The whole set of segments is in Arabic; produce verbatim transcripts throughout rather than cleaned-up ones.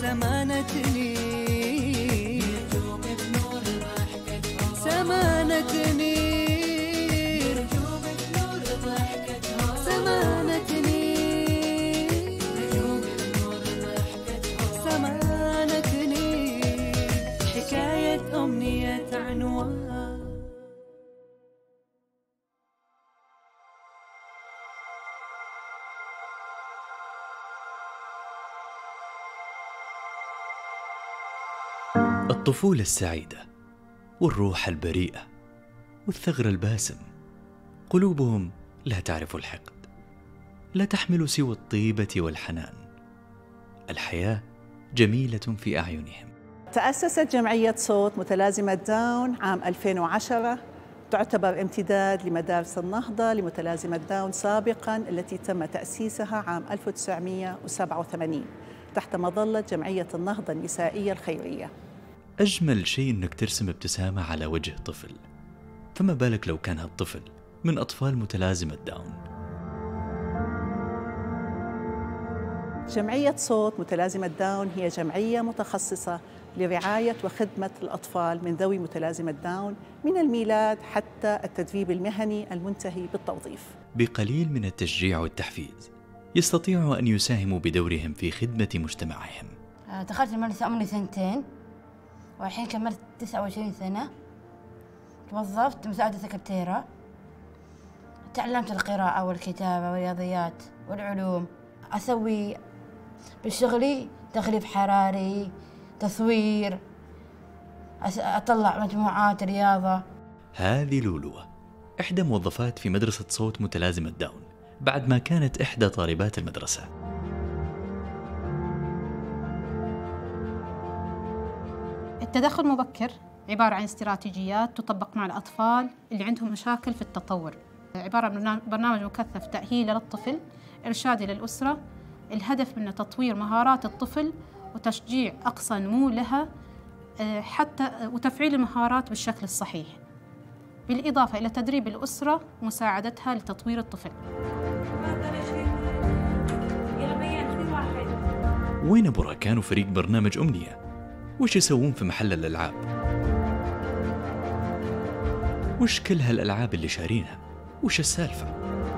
سمانتني نجوم بنور ضحكتها سمانتني نجوم بنور ضحكتها سمانتني نجوم بنور ضحكتها سمانتني حكاية أمنية عنوان. الطفولة السعيدة والروح البريئة والثغر الباسم، قلوبهم لا تعرف الحقد، لا تحمل سوى الطيبة والحنان. الحياة جميلة في أعينهم. تأسست جمعية صوت متلازمة داون عام ألفين وعشرة، تعتبر امتداد لمدارس النهضة لمتلازمة داون سابقاً التي تم تأسيسها عام ألف وتسعمئة وسبعة وثمانين تحت مظلة جمعية النهضة النسائية الخيرية. أجمل شيء أنك ترسم ابتسامة على وجه طفل، فما بالك لو كان هالطفل من أطفال متلازمة داون. جمعية صوت متلازمة داون هي جمعية متخصصة لرعاية وخدمة الأطفال من ذوي متلازمة داون من الميلاد حتى التدريب المهني المنتهي بالتوظيف. بقليل من التشجيع والتحفيز يستطيعوا أن يساهموا بدورهم في خدمة مجتمعهم. دخلت المدرسة عمري سنتين والحين كملت تسعة وعشرين سنة. توظفت مساعدة سكرتيرة، تعلمت القراءة والكتابة والرياضيات والعلوم. أسوي بشغلي تغليف حراري، تصوير، أطلع مجموعات رياضة. هذه لولوة، إحدى موظفات في مدرسة صوت متلازمة داون، بعد ما كانت إحدى طالبات المدرسة. التدخل المبكر عبارة عن استراتيجيات تطبق مع الأطفال اللي عندهم مشاكل في التطور. عبارة عن برنامج مكثف تأهيل للطفل، إرشاد للأسرة، الهدف منه تطوير مهارات الطفل وتشجيع أقصى نمو لها حتى وتفعيل المهارات بالشكل الصحيح، بالإضافة إلى تدريب الأسرة ومساعدتها لتطوير الطفل. وين أبو راكان وفريق برنامج أمنية؟ وش يسوون في محل الألعاب؟ وش كل هالألعاب اللي شارينها؟ وش السالفة؟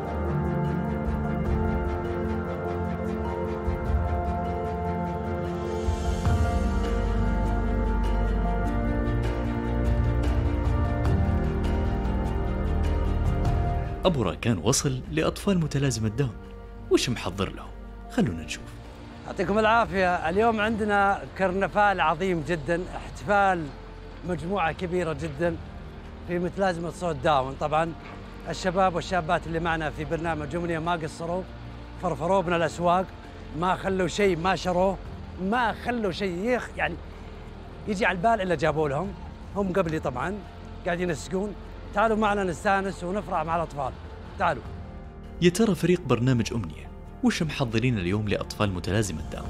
أبو راكان وصل لأطفال متلازمة داون، وش محضر لهم؟ خلونا نشوف. يعطيكم العافية. اليوم عندنا كرنفال عظيم جدا، احتفال مجموعة كبيرة جدا في متلازمة صوت داون. طبعا الشباب والشابات اللي معنا في برنامج أمنية ما قصروا، فرفروا بنا الأسواق، ما خلوا شيء ما شروه، ما خلوا شيء يخ يعني يجي على البال إلا جابوا لهم. هم قبلي طبعا قاعدين يسقون. تعالوا معنا نستانس ونفرح مع الأطفال. تعالوا. يا ترى فريق برنامج أمنية وش محضرين اليوم لأطفال متلازمة داون؟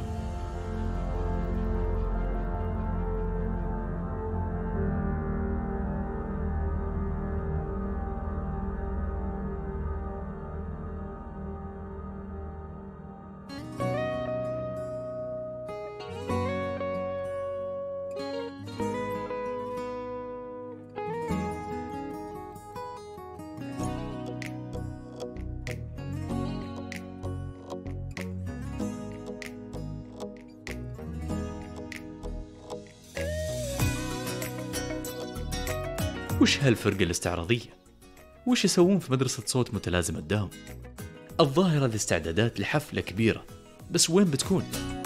وش هالفرقة الاستعراضية؟ وش يسوون في مدرسة صوت متلازمة داون؟ الظاهرة الاستعدادات لحفلة كبيرة، بس وين بتكون؟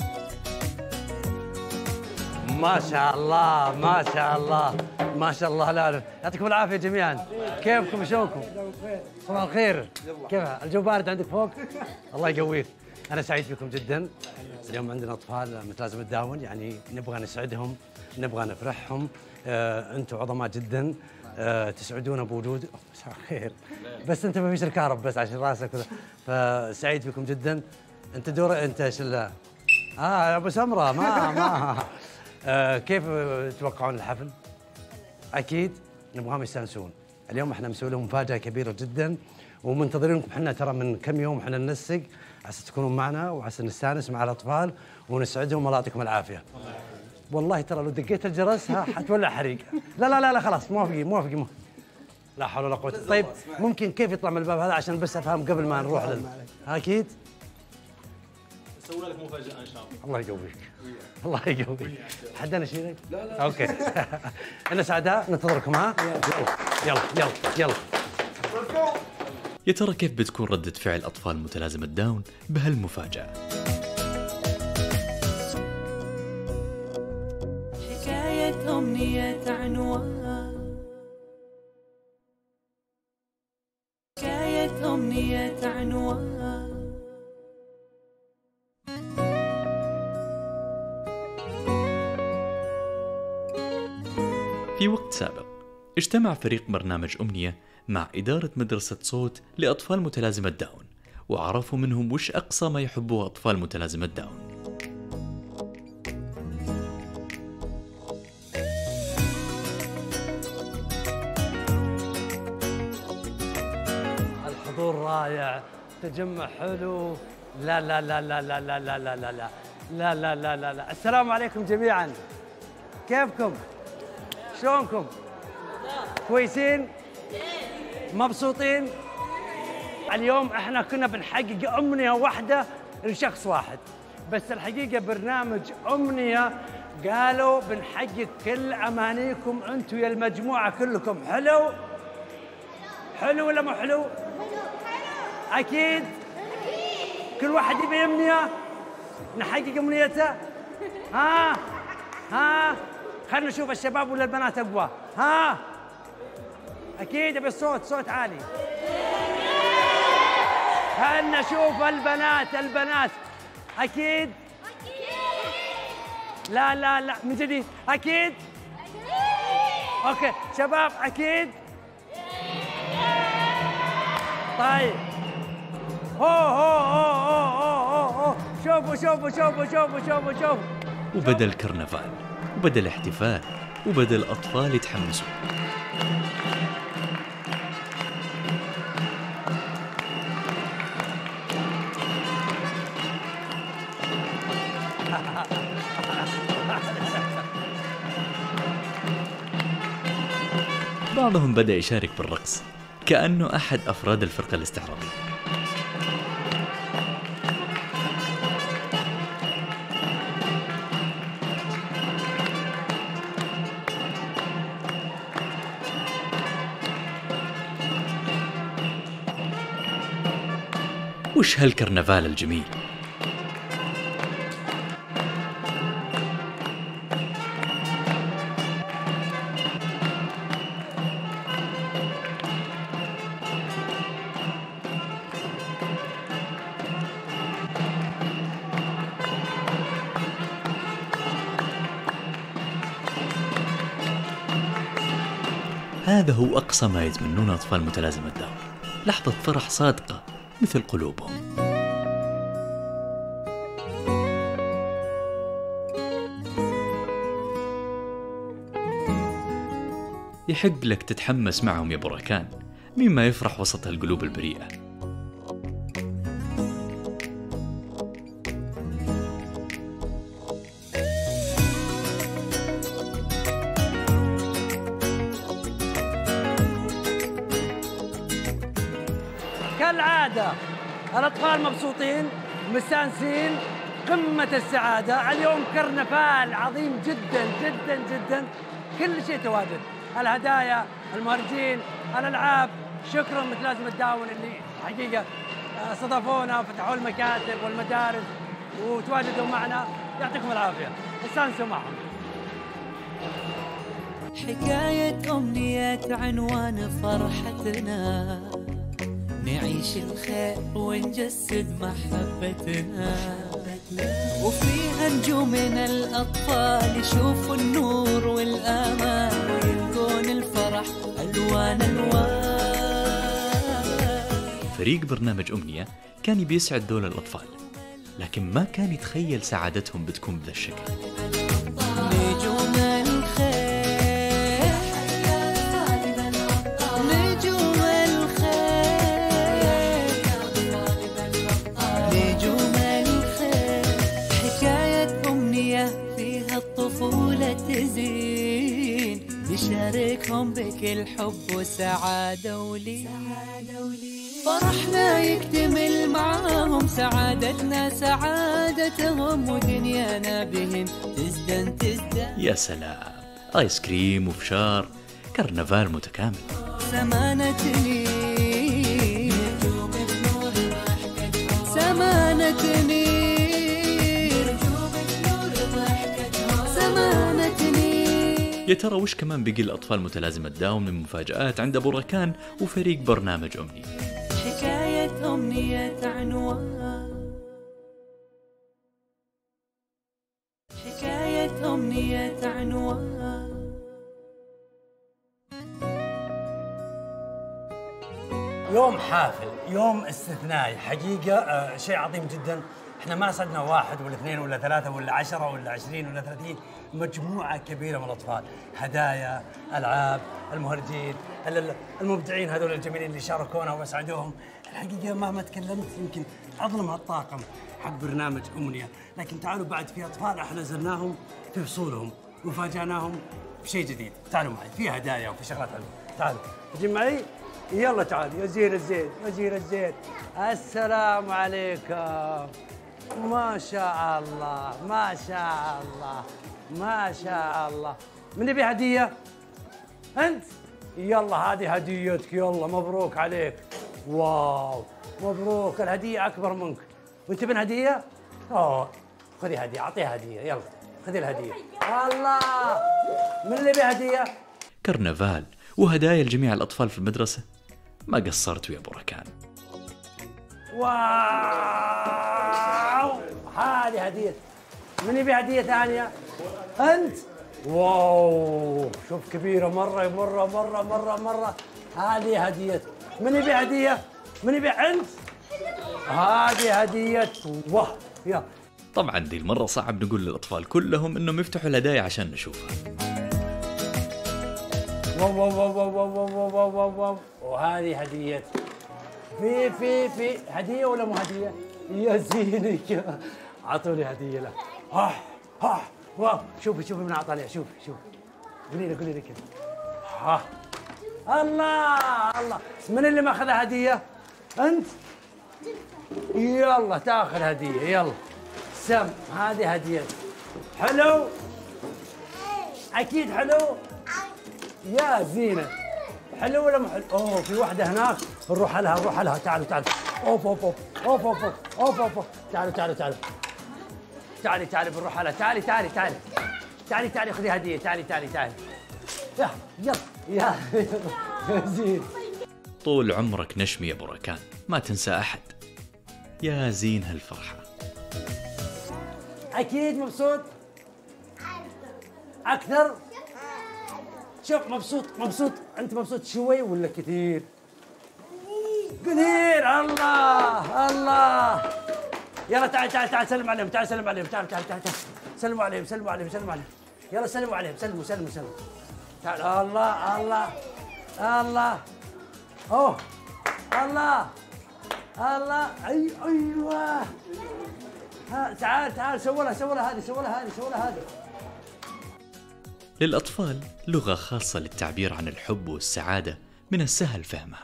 ما شاء الله ما شاء الله ما شاء الله. لا لا يعطيكم العافية جميعا. كيفكم شلونكم؟ صباح الخير. كيف الجو بارد عندك فوق؟ الله يقويك. أنا سعيد فيكم جدا. اليوم عندنا أطفال متلازمة داون، يعني نبغى نسعدهم، نبغى نفرحهم. آه، أنتم عظماء جدا. أه تسعدونا بوجود. مساء الخير. بس انت ما فيش الكهرب بس عشان راسك كذا. فسعيد فيكم جدا. انت دور انت ايش اه يا ابو سمره ما ما أه كيف تتوقعون الحفل؟ اكيد نبغاهم يستانسون. اليوم احنا مسوي لهم مفاجاه كبيره جدا ومنتظرينكم. احنا ترى من كم يوم احنا ننسق عسى تكونون معنا وعسى نستانس مع الأطفال ونسعدهم والله يعطيكم العافية. والله ترى لو دقيت الجرس ها حتولع حريق. لا لا لا لا خلاص موافقين موافقين موافقين. لا حول ولا قوة. طيب ممكن كيف يطلع من الباب هذا عشان بس أفهم قبل ما نروح لل... أكيد نسوي لك مفاجأة إن شاء الله. الله يقويك الله يقويك. حدنا شيء؟ لا لا اوكي. انا سعداء ننتظركم ها. يلا يلا يلا يلا. يا ترى كيف بتكون ردة فعل أطفال متلازمة داون بهالمفاجأة؟ حكاية أمنية عنوان حكاية أمنية عنوان في وقت سابق اجتمع فريق برنامج أمنية مع إدارة مدرسة صوت لأطفال متلازمة داون، وعرفوا منهم وش أقصى ما يحبوه أطفال متلازمة داون. الحضور رائع، تجمع حلو. لا لا لا لا لا لا لا لا لا لا لا لا لا لا لا. السلام عليكم جميعا، كيفكم؟ شلونكم؟ كويسين؟ مبسوطين؟ اليوم احنا كنا بنحقق أمنية واحدة لشخص واحد، بس الحقيقة برنامج أمنية قالوا بنحقق كل أمانيكم أنتم يا المجموعة كلكم. حلو؟ حلو ولا مو حلو؟ أكيد؟ كل واحد يبي أمنية؟ نحقق أمنيته؟ ها؟ ها؟ خلنا نشوف الشباب ولا البنات أقوى. ها؟ أكيد بالصوت، صوت عالي. خلنا نشوف البنات، البنات. أكيد؟ لا لا لا من جديد. أكيد؟ أوكي شباب أكيد؟ طيب هو هو هو هو هو هو شوفوا شوفوا شوفوا شوفوا شوفوا شوفوا. وبدأ الكرنفال، وبدأ الاحتفال، وبدأ الأطفال يتحمسوا. بعضهم بدأ يشارك بالرقص كأنه أحد أفراد الفرقة الاستعراضية. وش هالكرنفال الجميل؟ هذا هو أقصى ما يتمنونه أطفال متلازمة داون، لحظة فرح صادقة مثل قلوبهم. يحق لك تتحمس معهم يا بركان، مين ما يفرح وسط هالقلوب البريئة. كالعادة الأطفال مبسوطين مستانسين، قمة السعادة. اليوم كرنفال عظيم جدا جدا جدا، كل شيء تواجد، الهدايا، المهرجين، الألعاب. شكرا متلازمة داون اللي حقيقة استضافونا وفتحوا المكاتب والمدارس وتواجدوا معنا، يعطيكم العافية، استانسوا معهم. حكاية أمنية عنوان فرحتنا، نعيش الخير ونجسد محبتنا، وفيها نجوم من الأطفال يشوفوا النور والأمان، ويلقون الفرح ألوان ألوان. فريق برنامج أمنية كان يبي يسعد دول الأطفال، لكن ما كان يتخيل سعادتهم بتكون بذا الشكل. نجوم الخير، نجوم الخير، نجوم نشاركهم بكل حب وسعادة ولي فرحنا يكتمل معاهم، سعادتنا سعادتهم ودنيانا بهم تزدن تزدن. يا سلام، آيس كريم وفشار، كرنفال متكامل. سمانة نير سمانة نير سمانة نير. يا ترى وش كمان بقي الأطفال متلازمة داون من مفاجآت عند أبو ركان وفريق برنامج أمنية؟ حكاية أمنية عنوان، حكاية أمنية عنوان. يوم حافل، يوم استثنائي حقيقة، آه شيء عظيم جدا. احنا ما صدنا واحد ولا اثنين ولا ثلاثة ولا عشرة ولا عشرين ولا ثلاثين، مجموعة كبيرة من الأطفال، هدايا، ألعاب، المهرجين، المبدعين هذول الجميلين اللي شاركونا وأسعدوهم. الحقيقة مهما تكلمت يمكن أظلم هالطاقم حق برنامج أمنية، لكن تعالوا بعد في أطفال احنا زرناهم في فصولهم وفاجأناهم بشيء جديد. تعالوا معي، في هدايا وفي شغلات حلوة. تعالوا تجي معي؟ يلا تعالوا يا زين الزين يا زين الزين. السلام عليكم. ما شاء الله ما شاء الله ما شاء الله. من يبي هدية؟ أنت؟ يلا هذه هديتك، يلا مبروك عليك. واو مبروك، الهدية أكبر منك. وأنت من هدية؟ أوه خذي هدية، أعطيها هدية، يلا خذي الهدية. الله، من اللي يبي هدية؟ كرنفال وهدايا لجميع الأطفال في المدرسة. ما قصرت يا أبو ركان. واو هذه هدية. من يبي هدية ثانية؟ أنت؟ واو شوف كبيرة مرة مرة مرة مرة مرة. هذه هدية. من يبي هدية؟ من يبي؟ أنت؟ هذه هدية. واه يلا. طبعا دي المرة صعب نقول للأطفال كلهم إنهم يفتحوا الهدايا عشان نشوفها. واو واو واو واو واو واو واو واو. وهذه هدية. في في في هدية ولا مو هدية؟ يا زينك، أعطوني هدية له. ها ها واو شوفي شوفي من أعطاني. شوفي شوفي قولي له قولي له كذا. ها الله الله. من اللي ماخذ هدية؟ أنت؟ يلا تاخذ هدية، يلا سم. هذه هدية. حلو؟ أكيد حلو؟ يا زينة حلو ولا مو حلو؟ اوه في واحدة هناك، نروح لها نروح لها. تعالوا تعالوا. اوف اوف اوف اوف اوف اوف اوف اوف. تعالوا تعالوا تعالوا. تعالي تعالي بنروح لها. تعالي تعالي تعالي تعالي تعالي خذي هدية. تعالي تعالي تعالي. يلا يلا يا زين. طول عمرك نشمي يا أبو ركان، ما تنسى أحد. يا زين هالفرحة. أكيد مبسوط؟ أكثر؟ شوف مبسوط مبسوط. أنت مبسوط شوي ولا كثير؟ كثير. الله الله. يلا تعال تعال تعال سلم عليهم. تعال سلم عليهم. تعال تعال تعال سلموا عليهم سلموا عليهم سلموا عليهم. يلا سلموا عليهم. سلموا سلموا سلموا. تعال. الله الله الله. أوه الله الله. أي أيوه. ها تعال تعال سووا لها سووا لها هذه سووا لها هذه سووا لها هذه. للأطفال لغة خاصة للتعبير عن الحب والسعادة من السهل فهمها.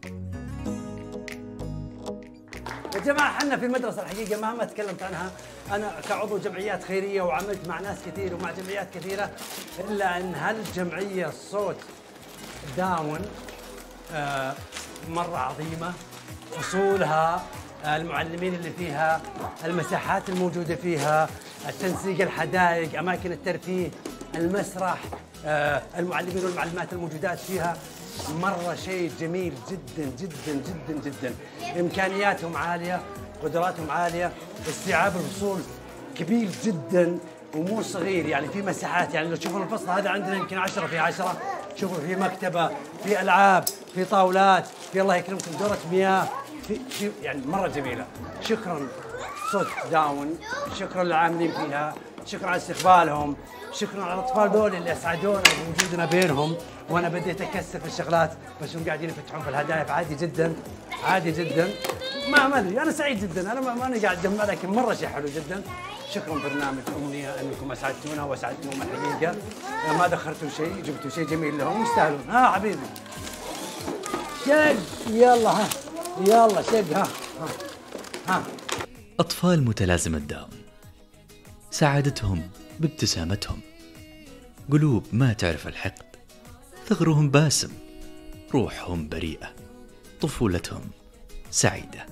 يا جماعة احنا في المدرسة الحقيقة مهما تكلمت عنها أنا كعضو جمعيات خيرية وعملت مع ناس كثير ومع جمعيات كثيرة، إلا أن هالجمعية صوت داون آه مرة عظيمة. فصولها، المعلمين اللي فيها، المساحات الموجودة فيها، التنسيق، الحدائق، أماكن الترفيه، المسرح، آه المعلمين والمعلمات الموجودات فيها، مرة شيء جميل جدا جدا جدا جدا. إمكانياتهم عالية، قدراتهم عالية، استيعاب الفصول كبير جدا ومو صغير. يعني في مساحات، يعني لو تشوفون الفصل هذا عندنا يمكن عشرة في عشرة. شوفوا في مكتبة، في ألعاب، في طاولات، في الله يكرمكم دورة مياه، في, في يعني مرة جميلة. شكرا صوت داون، شكرا للعاملين فيها، شكرا على استقبالهم، شكرا على الأطفال دول اللي أسعدونا بوجودنا بينهم. وأنا بديت أكسر في الشغلات بس هم قاعدين يفتحون في الهدايا، فعادي جدا عادي جدا. ما ما أدري، أنا سعيد جدا. أنا ما ماني قاعد أجمع لكن مرة شيء حلو جدا. شكرا برنامج أمنية أنكم أسعدتونا وأسعدتوهم الحقيقة، ما دخلتوا شيء، جبتوا شيء جميل لهم يستاهلون. ها حبيبي شق، يلا ها يلا شق. ها ها ها أطفال متلازمة داون سعادتهم بابتسامتهم، قلوب ما تعرف الحقد، ثغرهم باسم، روحهم بريئة، طفولتهم سعيدة.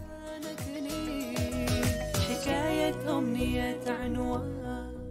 حكاية أمنية عنوان.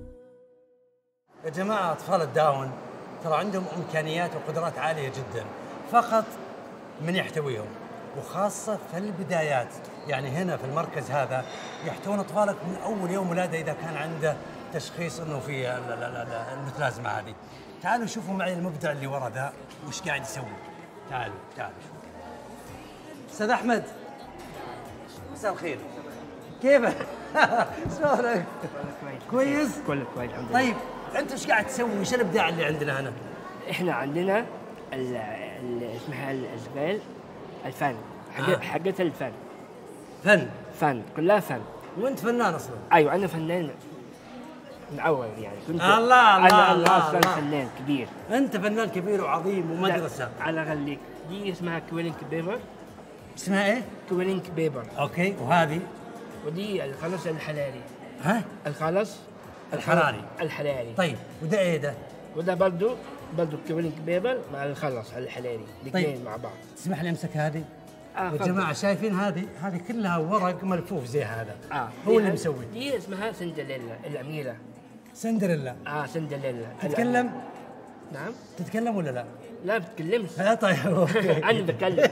يا جماعة أطفال الداون ترى عندهم إمكانيات وقدرات عالية جدا، فقط من يحتويهم، وخاصة في البدايات. يعني هنا في المركز هذا يحتوون أطفالك من أول يوم ولادة إذا كان عنده تشخيص أنه في المتلازمة هذه. تعالوا شوفوا معي المبدع اللي ورا ذا وش قاعد يسوي. تعالوا تعالوا شوفوا. أستاذ أحمد، مساء الخير، كيفك؟ شلونك؟ كويس؟ كله كويس الحمد لله. طيب أنت وش قاعد تسوي؟ وش الإبداع اللي عندنا هنا؟ احنا عندنا ال ال اسمها الاشغال الفن، حق آه. حقت الفن. فن؟ فن كلها فن. وأنت فنان أصلاً؟ ايوه انا فنان من اول يعني كنت. الله الله انا الله اصلا الله. فنان كبير. أنت فنان كبير وعظيم ومدرسة. على غليك. دي اسمها كويلينج بيبر. اسمها إيه؟ كويلينج بيبر. أوكي، وهذه؟ ودي الخلص الحراري. ها؟ الخلص الحراري. الحراري. طيب وده إيه ده؟ وده برضو برضو كويلينج بيبر مع الخلص الحراري الاثنين طيب. مع بعض. تسمح لي أمسك هذه؟ آه يا فضل. جماعة شايفين هذه؟ هذه كلها ورق ملفوف زي هذا. آه. هو اللي مسوي. دي اسمها سندريلا الأميرة. سندريلا. اه سندريلا. تتكلم؟ نعم. تتكلم ولا لا؟ لا بتكلمش. لا طيب اوكي. انا بتكلم.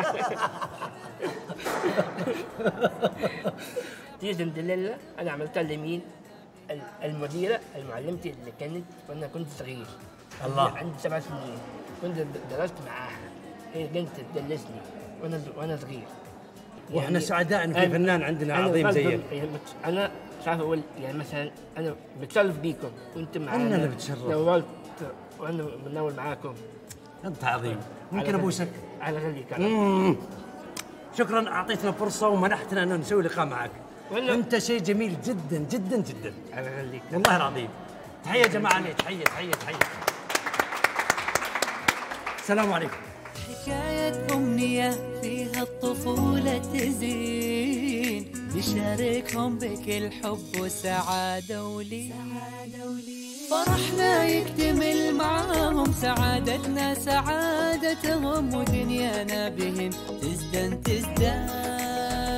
دي سندريلا انا عملتها لمين؟ المديرة المعلمتي اللي كانت وانا كنت صغير. الله. عندي سبع سنين كنت درست معاها. هي كانت تدلسني وانا وانا صغير. واحنا سعداء ان في أنا- فنان عندنا أنا عظيم بفضل- زيك. يعني مت- انا مش عارف اقول يعني مثلا انا بتشرف بيكم وانت معانا. أنا اللي بتشرف. نورت وانا بنور معاكم. انت عظيم. ممكن على ابوسك؟ على غليك. مم. شكرا، اعطيتنا فرصه ومنحتنا ان نسوي لقاء معك. ولا- انت شيء جميل جدا جدا جدا. على غليك. والله العظيم. تحيه يا جماعه لي، تحيه تحيه تحيه. السلام عليكم. حكاية أمنية فيها الطفولة تزين، نشاركهم بكل حب وسعادة ولي فرحنا يكتمل معاهم، سعادتنا سعادتهم ودنيانا بهم تزدان تزدان.